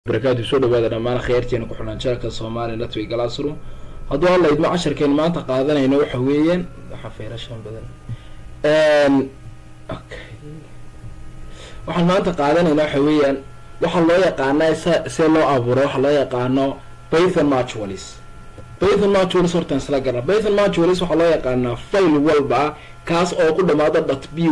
بركاته سو dhawaada dhamaan khayrteena ku xunaan jaarka Soomaaliya Latviga Galaasru haduu alla idmo casharkeen maanta qaadanayno waxa weeyaan waxa feerashan badan okay waxaan maanta qaadanayno waxa weeyaan waxa loo yaqaanaa see loo abuuro waxa loo yaqaano Python modules horta isla garana Python modules waxa loo yaqaanaa file walba kaas oo ku dhamaado .py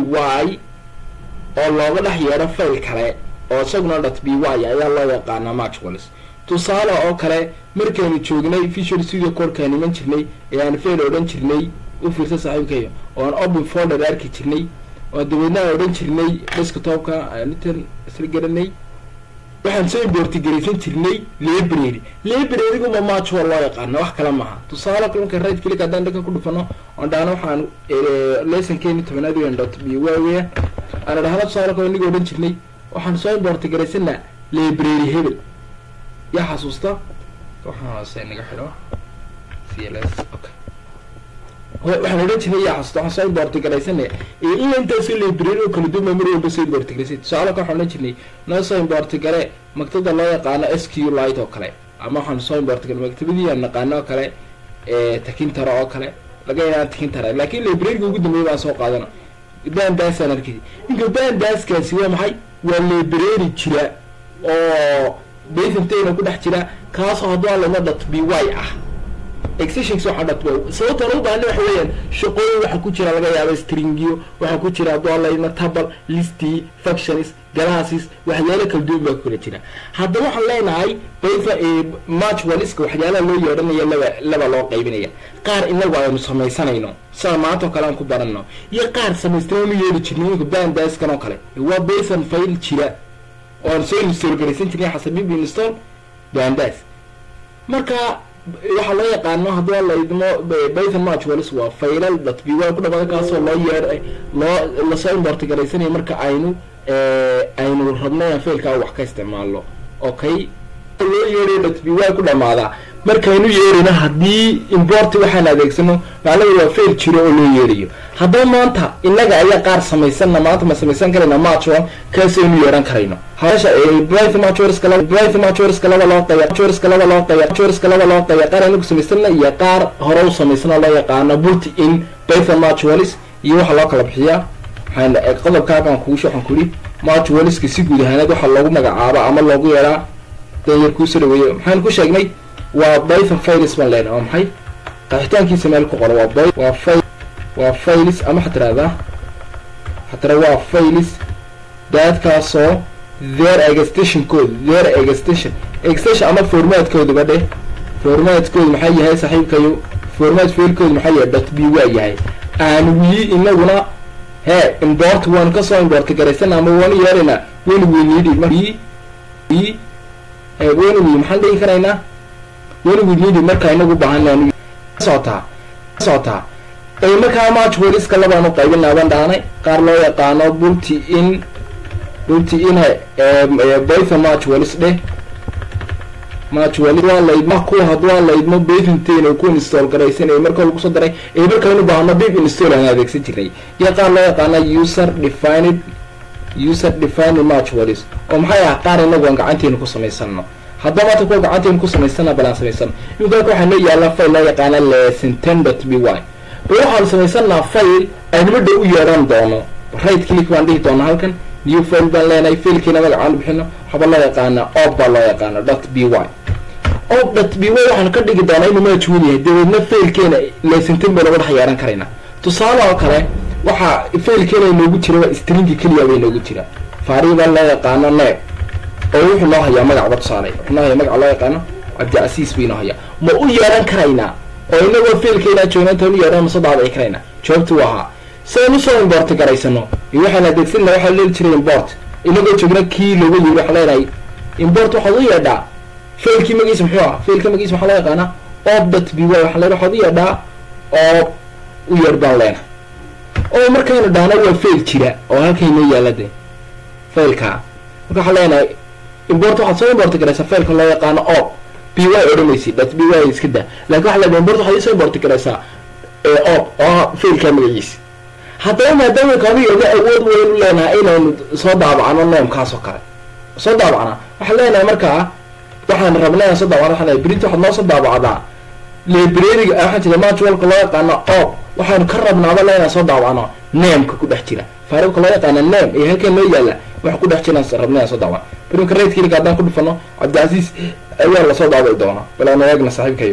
oo looga dhex yeero file kale oo isaguna .py ayaa loo yaqaanaa modules tusaale oo kale markaynu joognay Visual Studio Code ka niman jirnay ayaan file odhan jirnay u fiirsa saaxiibkayo oo aan open folder arki jirnay oo dawladna odhan jirnay desktop-ka aan inta isla garanay waxaan soo importigeysan jirnay library-gu ma module loo yaqaan wax kala maaha tusaale kalunka right click hadaan dhaka ku dhufano oo dhaana waxaan lesson-keeni 10aad .py weeye ana dhaxla tusaale kale niga odhan jirnay waxaan soo importigeysanaa library hebel ya xasuusta waxaan naga xidho CLS okay waxaan odhan jirnay ya xasuusta waxaan soo importigeysanaa in inta soo library oo kala duwan mar walba soo importigeysan tusaale ka waxaan odhan jirnay noo soo importigare maktabada loo yaqaano SQLite oo kale ama waxaan soo importigare maktabadii aan naqaano kale takintara oo kale laga yaabaa takintara laakiin library-ga ugu dambeeyay baan soo qaadana bandaas aan arkay inta bandaaskaasi waa maxay waa library jira oo Python ku dhex jira kaas oo hadda la .py ah extensions waxa .py sababta loo baahan waxa weeyaan shaqooyin waxa ku jira laga yaabo stringyo waxa ku jira hadda table list functions classes waxyaalo kala duwan baa ku jira hadda waxaan leenahay Python modules waxyaalo loo yeedhanayo laba loo qaybinaya qaar inagu aynu samaysanayno maanta kale aan ku baranno iyo qaar samaystaan yeeli jirnay bandaas kan oo kale waa Python file jira oo soo install garaysan jirnay xasabiib install bandaas marka waxa loo yaqaano hadii la idmo Python modules waa file .py ku dhawaad kaas oo loo yeeray la soo import garaysan marka aynu rabno file-ka wax ka isticmaalo okay loo yeeray .py ku dhamaada markaynu yeerina hadii import waxaan adeegsano macnaheedu waa file jiro oo loo yeeriyo haddaba maanta inaga ayaa qaar samaysanna maanta ma samaysan karayna module kaasaynu yeeran karayno haasha Python modules kala loo qeybay qaar aynu samaysanna iyo qaar hore u samaysana loo yaqaano built-in Python modules iyo waxa loo kala bixiyaa waxaan qodobkaagan kugu waxaan ku yiri modules si guud ahaan waxa loogu magacaabo ama loogu yeeraa tayar ku soo dhaweeyo maxaan ku sheegnay waa Python files baan leenahay oo maxay qaxitaankiisa meel ku qoran waa files ama xataa waa files dadkaasoo their extension ama format code bade format code maxay yahay saaxiibkayo format file code maxay yahay .py yahay aan wii inaguna import one ka soo import garaysan ama one yeerina when we need it maxaan dhigi karaynaa when we need it marka inagu baahanayno socota marka modules kala baan u qaybinaa dhaanay qaar loo yaqaano built-in Python modules waa la idmo ku hadwa la idmo Python ku install garaysan marka lagu soo daray marka uu baahno pip install aan adeegsan jiray iyo qaar loo yaqaano user defined modules oo maxay ah qaar inagu gacanteena ku samaysano haddaba ta ku gacanteena ku samaysana balan samaysan inta waxaan leeyahay file loo yaqaano lesson10.py waxaan samaysanaa file aynu dhow u yeeran doono right click baan dhihi doonaa halkan new file baan leenahay file-kiina magacaan bixino waxa loo yaqaana .py waxaan ka dhigi doonaa inuu majhuul yahay dawladna file-keena lesson10 baan uga dhex yeeran karaynaa tusaale oo kale waxa file-keena inoogu jira waa string kaliya bay inoogu jira faariq baan loo yaqaano name oo wuxuu noo hayaa magaca tusaale wuxuu noo hayaa magaca loo yaqaano Cabdiasiis bay noo hayaa ma u yeeran karaynaa oo inagoo file-keena joognaanta u yeeran ma sadaad ay karaynaa jawaabtu waa saynu soo import garaysano waxaan adeegsanaa waxa la jiray import inagoo joogna kii loogu yeero waxa leenahay import waxa uu yeedhaa file-kii magiis muxuu ah file-ka magiis waxa loo yaqaana .py waxa la u yeedhaa oo u yeer baan leenahay oo markaynu dhaana waa file jira oo halkayna yaalade file-ka marka waxa leenahay import waxa soo import garaysa file-ka loo yaqaano py odhanaysi .py iska daa laakiin waxa la import waxa soo import garaysa file-ka magiis haddaba maadaama kaabiga awood weyn u leenahay inaynu soo daabacno noomkaas oo kale soo daabacna waxa leenahay markaa waxaan rabnaa soo daawacno waxaan print waxaad noo soo daawacdaa library waxaan jira matchwalka loo yaqaano op waxaan ka rabnaaba leena soo daawacno name-ka ku dhex jira faariibka loo yaqaano name ee halkan loo yaala waxa ku dhex jira rabnaa soo daawac printka right click haddaan ku dhufano Cabdicaziz ayaa la soo daawaci doona balaan eegna saaxiibkayo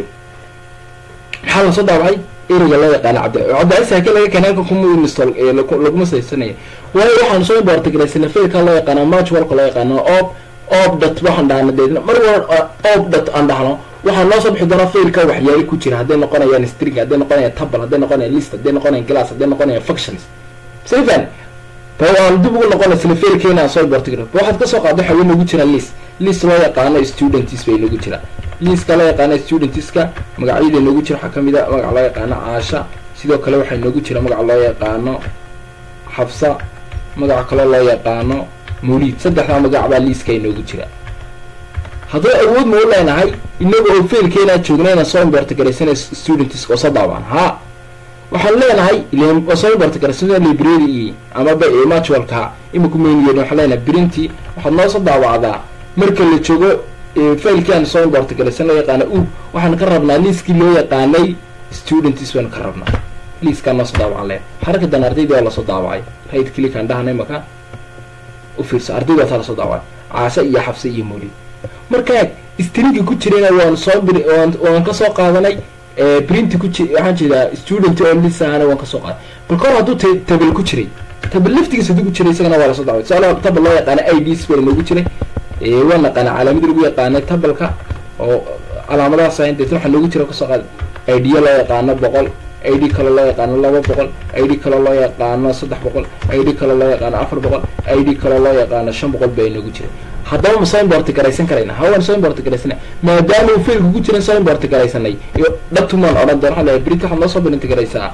maxaa la soo daawacay ereyga loo yaqaano Cabdicaziz halkan laga kanaalka kuma install laguma saysanay waayo waxaan soo import gareysay faylka loo yaqaano matchwalka loo yaqaano op dot waxaan dhaana deedna mar walba op dot aan dhahno waxaan noo soo bixi doonaa faylka waxyaalo ku jira hadday noqonayaan string hadday noqonayaan table hadday noqonayaan list hadday noqonayaan class hadday noqonayaan functions sayfan waan dib ugu noqonaysa faylkeena soo import gareey waxaad ka soo qaaday waxa nagu jira list loo yaqaano students bay nagu jira list loo yaqaano students-ka magacyada nagu jira waxa kamid ah magac loo yaqaano Aasha sidoo kale waxa nagu jira magac loo yaqaano Xafsa magac kale loo yaqaano Mulid saddexda magac baa list-ka nagu jira haddii awood ma u leenahay inagoo faylkeena joognayna soo import gareysana students oo soo daawaan ha waxaan leenahay ileen soo import gareysana library ama matchwalka iminku meeyeen waxaan leenahay printi waxaad noo soo daawacdaa marka la joogo faylkeena soo import gareysana yaqaan waxaan ka rabnaa list-kii loo yaqaanay students waan ka rabnaa list-ka noo soo daawacaan leen xarakadan ardayda la soo daawacay right click aan dhahnay marka u fiirso ardayda la soo daawacay Aasha iyo Xafsa iyo Mulid marka string ku jirayna waan ka soo qaadanay print ku jiray waxaan jeedaa student oo list ahana waan ka soo qaaday balkoor hadduu table ku jiray table liftigiisa ku jiray isagana waa la soo daaway soo table loo yaqaan IDs wala lagu jiray waan naqaan calaamad lagu yaqaan table-ka oo calaamadahaas ay inta waxa lagu jira ka soo qaaday ID loo yaqaan 100 ID kale loo yaqaan 200 ID kale loo yaqaan 300 ID kale loo yaqaan 400 ID kale loo yaqaan 500 bay nagu jiray haddaba soo import gareysan karayna hawaan soo import gareysana maadaama uu faylku ku jiray soo import gareysanay iyo dhatuman oran doon xalay print waxa loo soo print gareysaa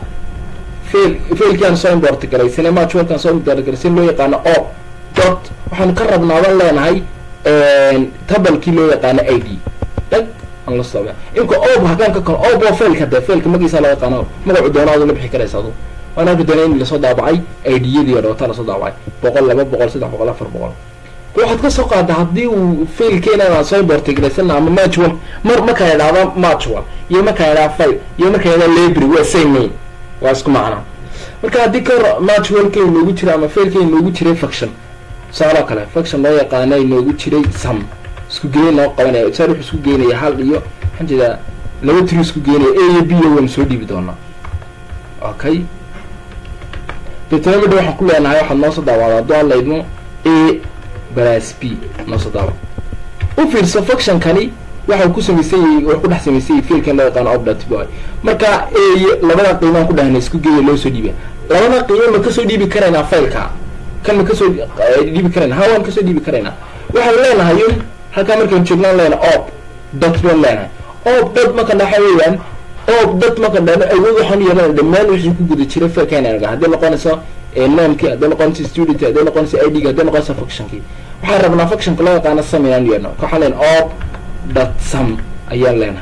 faylkan soo import gareysana matchwalkan soo import gareysan loo yaqaan op dot waxaan ka rabnaa leenahay table-kii loo yaqaan ID dag aan la soo inko op hakan ka kor op faylka de faylka magiisa loo yaqaan magacu doonaado la bixi karaysaa waana ku doonay in la soo daabacay ID-yadii oo la soo daabacay 100 200 300 400 waxaad ka soo qaadaa haddii uu faylkeena aan soo import gareysana ama matchwal marka ay dhahdo matchwal iyo marka ay dhahdo file iyo marka ay dhahdo library waa same name waa isku macna marka haddii ka matchwalkeena noogu jira ama faylkeena noogu jiray function saaro kale function loo yaqaanay noogu jiray sum isku geeyay loo qabanay saar isku geeyay hal iyo hanjida laba tiri isku geeyay a iyo b waan soo dhiibi doonaa okay determined waxa ku leenahay waxa noo soo daawada doon leedmo a plus b noo soo daawa u fiirso function kani waxa ku sameeyay wax ku dhex sameeyay faylkan loo yaqaan op.py marka a labada qiimaan ku dhahnay isku geeyay loo soo dhiibay labada qiimo ka soo dhiibi karayna faylka kan ka soo dhiibi karayna hawaan ka soo dhiibi karayna waxa leenahay halka markaan joognaan leena op.py leena op marka dhaxayaan op marka dhaxay awood waxaan yeelanaa dhammaan wixii ku guda jiray faylkan anaga hadii noqonayso name-ki hadii noqonayso student hadii noqonayso ID hadii noqonayso function-ki waxaan rabnaa function-ka loo yaqaan sameeyaan yeeno waxa leen op.sum ayaa leena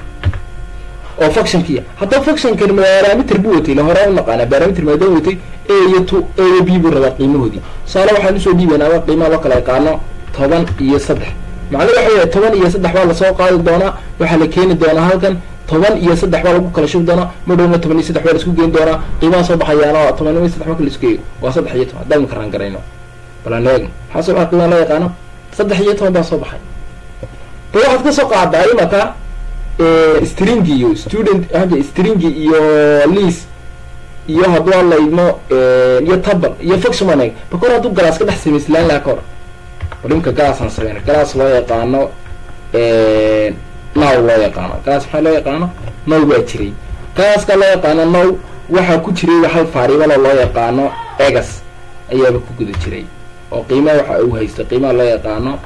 oo function-ki hadda function-kan parameter buu watay la hore u naqaan parameter ma daway watay a iyo 2 a iyo b buu rabaa qiimahoodii saala waxaan soo dhiibanaa qiimaha loo kala yaqaano 10 iyo 3 macnaheedu waxa weeye 10 iyo 3 waa la soo qaadi doonaa waxa la keeni doonaa halkan 10 iyo 3 waa lagu kala shub doonaa madowna 10 iyo 3 waa isku geyn doonaa qiimaha soo baxayana 10 iyo 3 marka la isku geeyo waa 3 iyo 10 hadaan ka ran garayno balaneeg xasab waxa qiimaha la yaqaano 3 iyo 10 baa soo baxay waxaad ka soo qaaday marka string iyo student hada string iyo list iyo hadwa la idmo iyo table iyo function manag bakor hadu galaas ka dhex sameeyay la kor wadinka galaas aan sameeyay galaas loo yaqaano now loo yaqaano galaas waxa loo yaqaano now waa jiray galaas ka loo yaqaano now waxa ku jiray hal variable loo yaqaano egas ayaa ku guda jiray oo qiimaha waxa uu haysto qiimaha loo yaqaano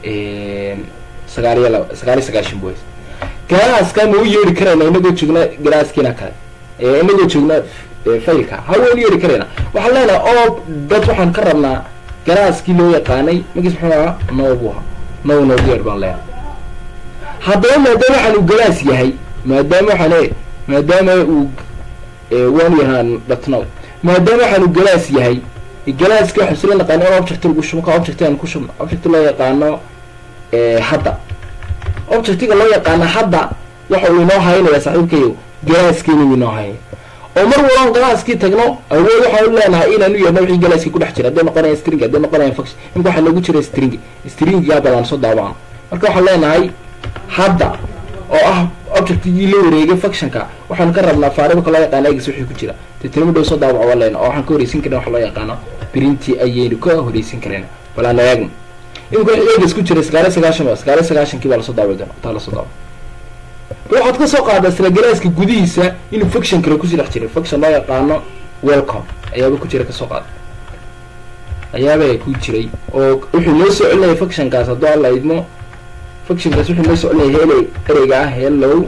9 boys galaas ka ma yeeri karayna inagoo joogna galaaskiina kale inagoo joogna faylka haween yeeri karayna waxa leena oo dad waxaan ka rabnaa galaaskii loo yaqaanay magis muxuu ahaa no yeer baan leeyahay haddaba maadaama waxaan uu galaas yahay maadaama uu waan yahaan dhatno maadaama waxaan uu galaas yahay galaaska waxa sila naqaan object lagu shubo object aan ku shubno object loo yaqaano hadda objectiga loo yaqaana hadda waxa uu inoo haynaya saaxiibkayo galaaskiina uu inoo haynaya oo mar walba galaaskii tagno awood waxa uu leenahay inaan u yeedno wixii galaaskii ku dhex jira hadday noqonayaan string hadday noqonayaan function inta waxa lagu jira stringiga badan soo daabaan marka waxaan leenahay hadda oo ah objectigii la wareegay functionka waxaan ka rabnaa variable loo yaqaan x wixii ku jira determinate soo daabaco walayn oo waxaan ka horeysin karnaa wax loo yaqaano print ayaynu ka horeysin karnaa balaan eegno in x ku jira 99 kii baa la soo daabay doona taa la soo daabay waxaad ka soo qaadaa isla galaaska gudihiisa inuu function kale ku dhex jiray function loo yaqaano welcome ayaaba ku jira ka soo qaada ayaaba ku jiray oo wuxuu noo soo celinayay functionkaas haddii la idmo functionkaas wuxuu noo soo celinayay ereyga ah hello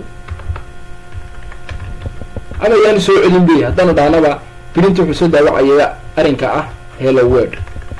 ama yaan soo celin bay haddana dhaanaba print wuxuu soo daawacaya arrinka ah hello world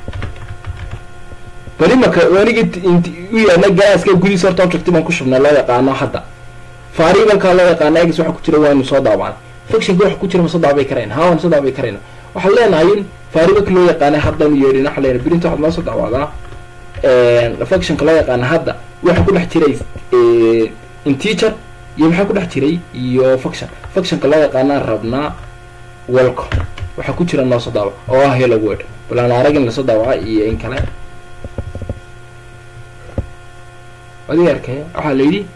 bari marka waniga u yaana galaaska gudihiisa horta object baan ku shubnaa loo yaqaano hadda variable loo yaqaano x waxa ku jira waanu soo daabacnay function waxa ku jira ma soo daabay kareen waan soo daabay kareen waxa leenahay in variable loo yaqaano hadda uu yeedhina waxa leenahay print waxa ma soo daabacdaa function loo yaqaano hadda waxa ku dhex jiray integer iyo waxa ku dhex jiray iyo function loo yaqaano rabnaa welcome waxa ku jira noo soo daabac oo ah hello world balan aragin la soo daabaca iyo in kale wadi arkay waxa la yiri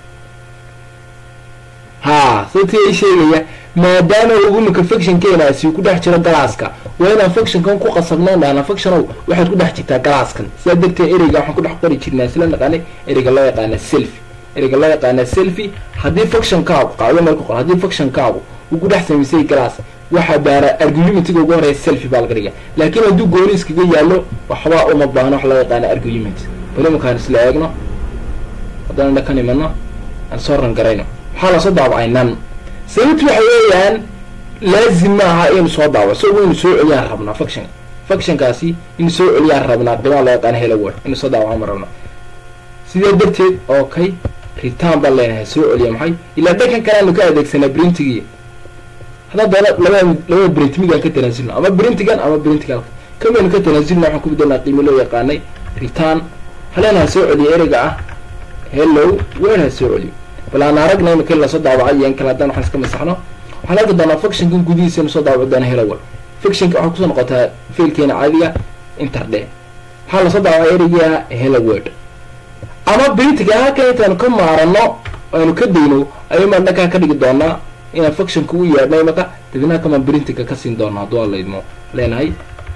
sababtii sheegaya maadaama ugu maka function keena si ku dhex jiro galaaska weena function kan ku qasabnaan function waxaad ku dhex jirtaa galaaskan sida dadka ereyga waxaan ku dhex qori jirnaa sida naqaan ereyga loo yaqaan selfie haddii function ka qaado marka qor haddii function ka uu ku dhex sameeyay galaas waxa baara argumentiga ugu horeeya selfie baa laga dhigaa laakiin hadduu gooni iskaga yaalo waxba uma baahna wax loo yaqaan argument bal ma isla eegno haddana dhakan imano aan soo ran garayno waxaa la soo daabacaynan sababtu waxa weeyaan laazim maaha inuu soo daabaco soo inuu soo celiyaan rabnaa functionkaasi inuu soo celiyaan rabnaa qiimaha loo yaqaan hello world inuu soo daabaco ma rabno sidee darteed okay return baa leenahay soo celiya maxay ilaa dhakan kale aanu ka adeegsanaa printigii hadda laba print midan ka tanaasulno ama printigan ama printigan kamaynu ka tanaasulno waxaan ku bedelnaa qiimo loo yaqaanay return haleenaha soo celiya ereyga ah hello world ha soo celiyo balaan aragna in kala soo daabacay in kala dan waxaan iska masaxno waxaan la doonaa function kan gudihiisa soo daabaco doona hello world function waxa ku soo noqotaa fiilkeena caadiga interde waxa la soo daabacay ereyga hello world ama printiga halka intaan ka maarano aynu ka dayno ayuu markaa ka dhigi doonaa in function ku yeedhnay marka dadina kama printiga ka siin doona hadoo la idmo leenahay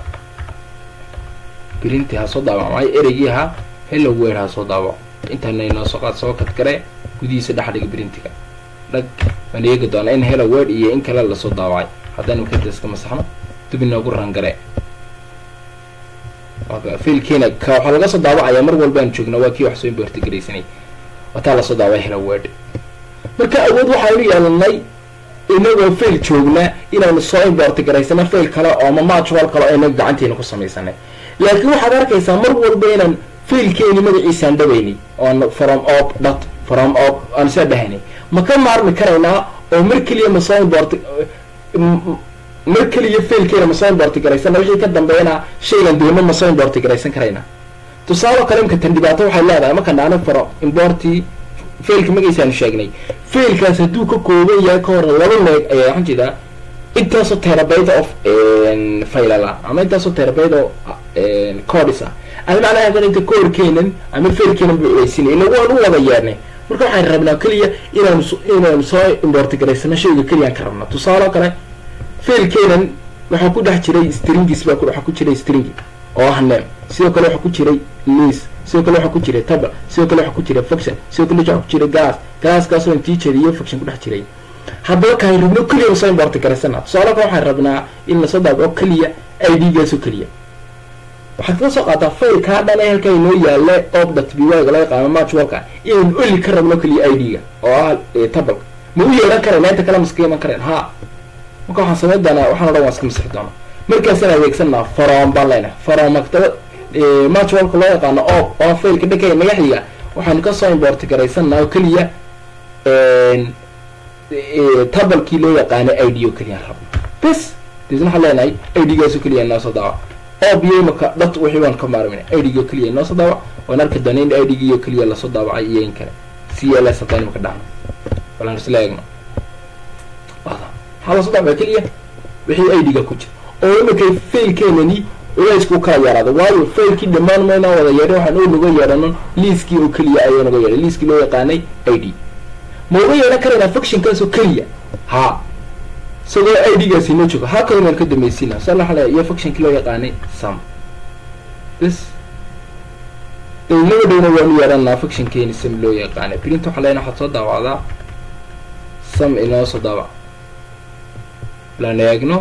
printi ha soo daabacay ereyga hello world ha soo daabaco intaan inoo soo kadkare gudihiisa dhaxdhiga printiga dhag aan eegi doona in hello world iyo in kale la soo daawacay haddaan ka iska masaxno dib inoogu rangare fiilkeena ka waxa laga soo daawacaya mar walba aan joogno waa kii wax soo import gareysanay wata la soo daawacay hello world marka awood waxaanu yeelanay inagoo fiil joogna inaanu soo import gareysana fiil kale oo ama matchwal kale oo inaga gacanteena ku samaysanay laakiin waxaad arkaysaa mar walba inaan fiilkeeni magaciisa aan dhaweynay on from op aan soo dhahanay ma ka maarmi karaynaa oo mar kaliya ma soo import mar kaliya fiilkeena ma soo import gareysana wixii ka dambeeyana shaygan doono ma soo import gareysan karaynaa tusaale kale imka tan dhibaato waxay leedahay marka dhaano from importi fiilka magaciisa aan sheegnay fiilkaas hadduu ka kooban yahay ka hor 2 meg ayaa waxaan jeedaa intaasoo terabyte of faylala ama intaasoo terabyte oo codis ah ama macnaha hadan inta koorkeenan ama fiilkeenan buu weysinay inagu aan u wada yeernay marka waxaan rabnaa kaliya inaanu soo import gareysano shayga kaliya aan ka rabnaa tusaale kale fiilkeenan waxaa ku dhex jiray stringis baa ku jiray string oo ah name sidoo kale waxaa ku jiray list sidoo kale waxaa ku jiray table sidoo kale waxaa ku jiray function sidoo kale waxaa ku jiray class oo integer iyo function ku dhex jiray haddaba kaan rabno kaliya soo import gareysana tusaale kale waxaan rabnaa in la soo daabaco kaliya id-gaasoo kaliya waxaad ka soo qaataa faylkaa dhan ee halkaa inoo yaalla ob.py laga yaqaano matchwalka inaynu oli ka rabno kaliya id-ga oo ah table ma u yeeran karayna inta kale maska iman karayn marka waxaan samayn doonaa waxaan o dhan waan iska masixi doonaa markaasaan adeegsanaa from baan leenahay from maktabad matchwalka loo yaqaano ob oo faylka dhankay magaxiga waxaanu ka soo import garaysanaa oo keliya tablekii loo yaqaano id oo keliya rabno bas deedna waxaan leenahay id-gaasoo keliya noo soo daawac ob iyo imaka dad wixii waan ka maarmina id-ga oo keliya noo soo daawac waan arki doona in id-ga iyo keliya lasoo daawacay iyo in kale cls haddaynu ka dhacno balan isla eegno waxaa la soo dhacbaa keliya wixii idga ku jira oo imakay failkeenani ilaysku kala yaraado waayo failkii dhammaan mayna wada yeedhan waxaan oo naga yeedhano liiskii oo keliya ayuu naga yeedhay liiskii loo yaqaanay id ma uga yeedhan karaynaa functionkaasoo keliya ha isagoo idgaasi noo joogo ha kaloo maan ka dambaysiina salaxle iyo functionkii loo yaqaanay sum bs dawnaba dhowna waanu yeedhanaa functionkeeni sum loo yaqaanay print waxaa leena waxaad soo daawacdaa sum inoo soo daawac laan eegno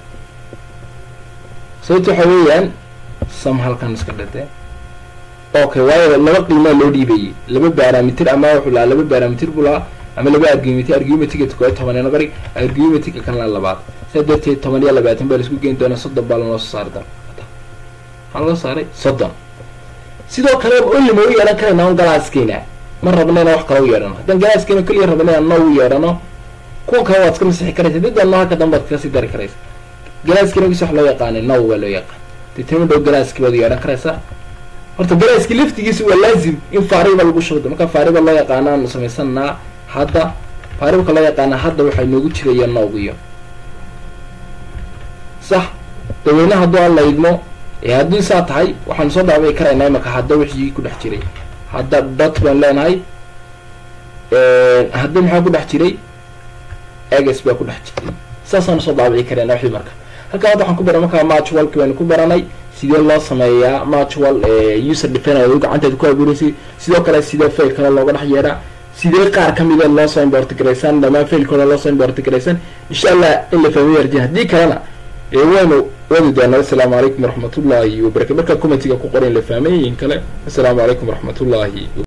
sababta waxaa weeyaan sum halkan iska dhate okay waayo laba qiimaa loo dhiibayay laba barometer ama wuxuu lahaa laba barometer buu lahaa ama laba argumentiga koob 10 naga dhig argumentiga kan la labaad sidaa darteed 10 iyo 20 baa la isku geyn doonaa 30 baa loo soo saari doonaa waxaa loo saaray 30 sidoo kale only ma u yeelan karayna on galaaskeena ma rabna inaan wax kale u yeedhano haddaan galaaskeena keliya rabna inaan noo u yeedhano kuwan kale waad iska masixi karaysa dad aan halka dambe ka sii dari karaysa galaaskii wax loo yaqaanay now waa loo yaqaan determine dhow galaaskii baad yeedhan karaysa horta galaaskii laftigiisa waa laazim in variable lagu shubo marka variable loo yaqaano aan samaysanaa hadda variable loo yaqaano hadda waxay noogu jirayaan now iyo sax daweynaha hadduu aan la idmo haddii saa tahay waxaan soo dhaabay karaynaa imaka hadda wixii ku dhex jiray hadda dot baan leenahay hadda maxaa ku dhex jiray egs baa ku dhex jiray saasaan soo daabici karaynaa wixii marka halkaa hadda waxaan ku baran markaa matchwalki baynu ku baranay sidee loo sameeyaa matchwal user definer oo gacanteeda ku abuuraysay sidoo kale sidee fail kale looga dhex yeedhaa sidee qaar ka mida loo soo import garaysan dhammaan failkooda loo soo import garaysan insha allah in la fahmo yarjin haddii kalena waynu wadi doonaa assalaamu calaykum waraxmatullaahi wabarakatu markaa commentiga ku qoran la fahmayin kale assalaamu calaykum waraxmatullaahi